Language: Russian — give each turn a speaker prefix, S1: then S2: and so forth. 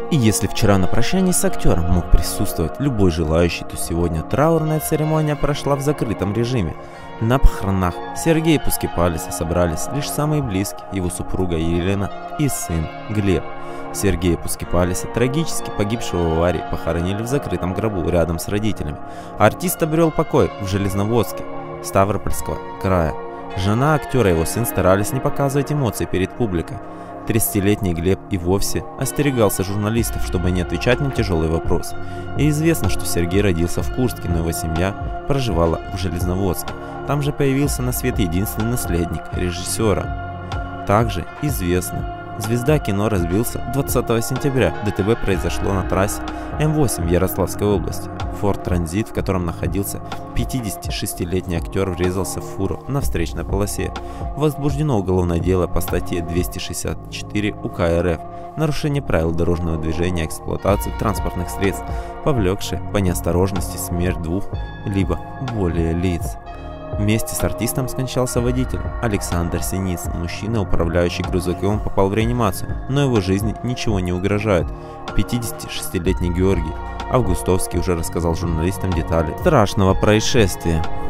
S1: И если вчера на прощании с актером мог присутствовать любой желающий, то сегодня траурная церемония прошла в закрытом режиме. На похоронах Сергея Пускипалиса собрались лишь самые близкие, его супруга Елена и сын Глеб. Сергея Пускипалиса, трагически погибшего в аварии, похоронили в закрытом гробу рядом с родителями. Артист обрел покой в Железноводске, Ставропольского края. Жена актера и его сын старались не показывать эмоций перед публикой. 30-летний Глеб и вовсе остерегался журналистов, чтобы не отвечать на тяжелые вопросы. И известно, что Сергей родился в Курске, но его семья проживала в Железноводске. Там же появился на свет единственный наследник режиссера. Также известно, звезда кино разбился 20 сентября. ДТП произошло на трассе М8 в Ярославской области. Форд Транзит, в котором находился 56-летний актер, врезался в фуру на встречной полосе. Возбуждено уголовное дело по статье 264 УК РФ «Нарушение правил дорожного движения и эксплуатации транспортных средств, повлекшее по неосторожности смерть двух либо более лиц». Вместе с артистом скончался водитель Александр Синицын. Мужчина, управляющий грузовиком, попал в реанимацию, но его жизни ничего не угрожает. 56-летний Георгий Августовский уже рассказал журналистам детали страшного происшествия.